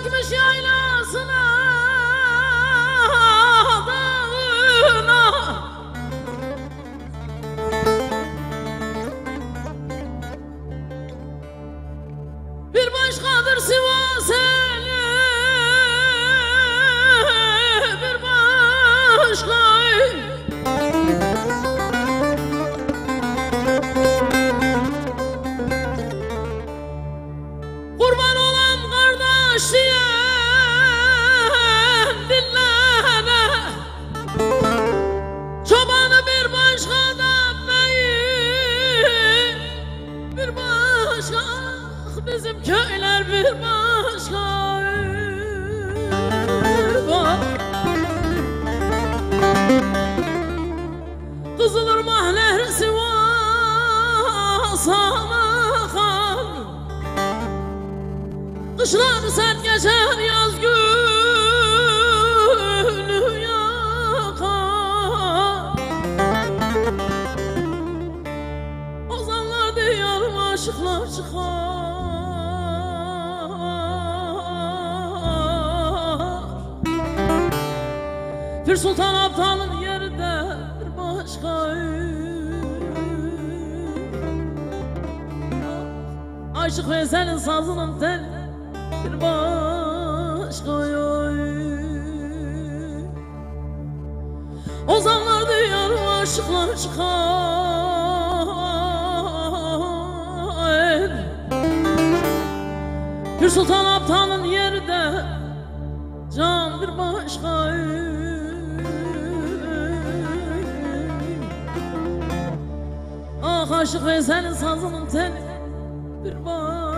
çekmiş yaylasına dağına. Bir başkadır Sivas eli, bir başka. Kurban olan kardeş diyen dillere, çobanı bir başka da beyim, bir başka bizim köyler bir başka. Kızılırmak nehri Sivas'a akar, kışlar sert geçer, yaz günü yakar. Ozanlar diyarım aşıklar çıkar. Pir Sultan Abdal'ın yeri de bir başka. Aşık Veysel'in sazının teli bir başka. Ozanlar diyarım aşıklar çıkar. Pir Sultan Abdal'ın yeri de can bir başka. Ah Aşık Veysel'in sazının teli bir başka.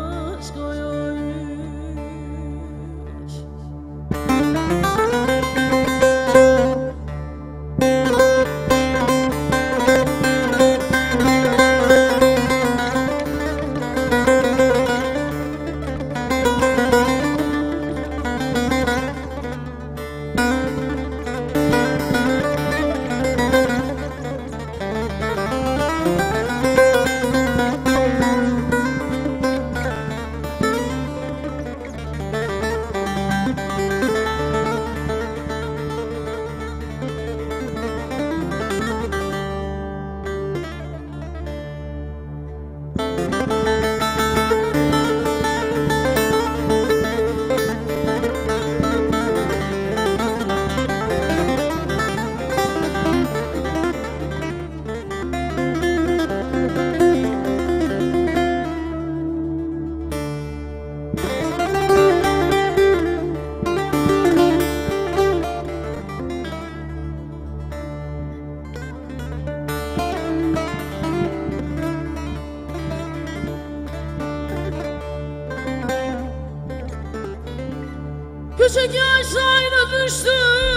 Küçük yaşlarına düştüm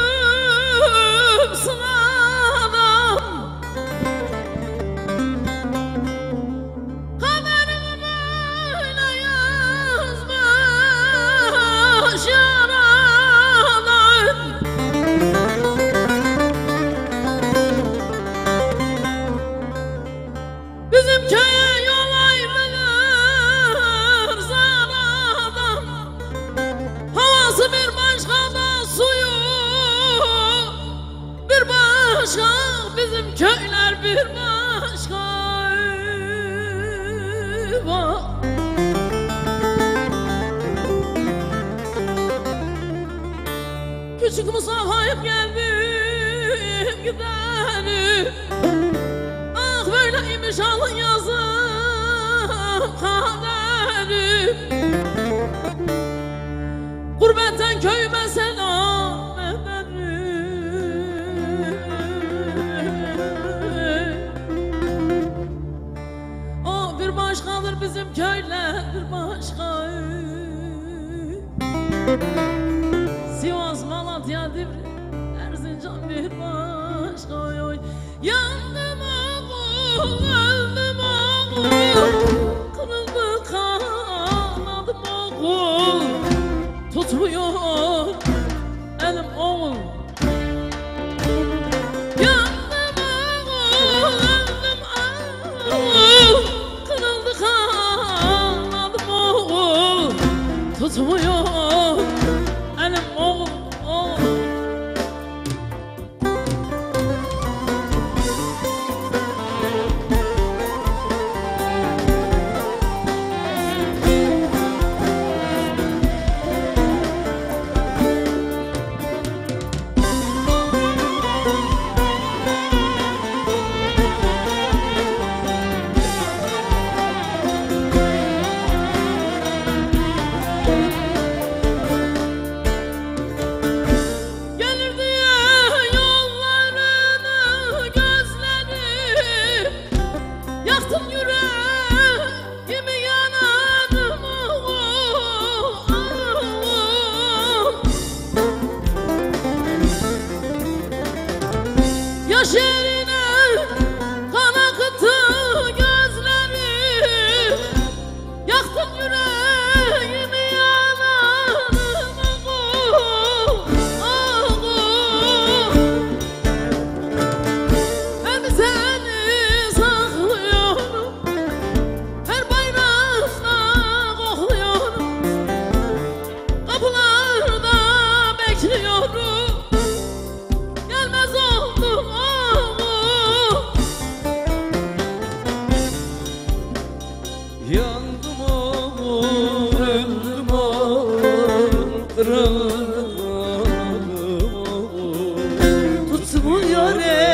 sınavdan, kaderimi böyle yazmış yaradan. Bizim köye yol ayrılır zaradan, havası bir başka da suyu bir başka, bizim köyler bir başka. Küçük Mustafa'yı geldim giderim, ah böyleymiş alın yazım kaderim. Gurbetten köyüme selam ederim. O bir başkadır bizim köyler bir başka. Sivas, Malatya, Divri, Erzincan bir başka. Yandım oğul, öldüm oğul, kırıldı kanadım oğul, tutmuyor elim oğul. Yandım oğul, öldüm oğul, kırıldı kanadım oğul, tutmuyor Yaş yerine kan akıttı gözlerim, yaktın yüreğimi yanarım Hem seni saklıyorum, her bayramda kokluyorum, kapılarda bekliyorum, gelmez oldum Yandım olur, öldüm olur, kırıldım olur. Tutmuyor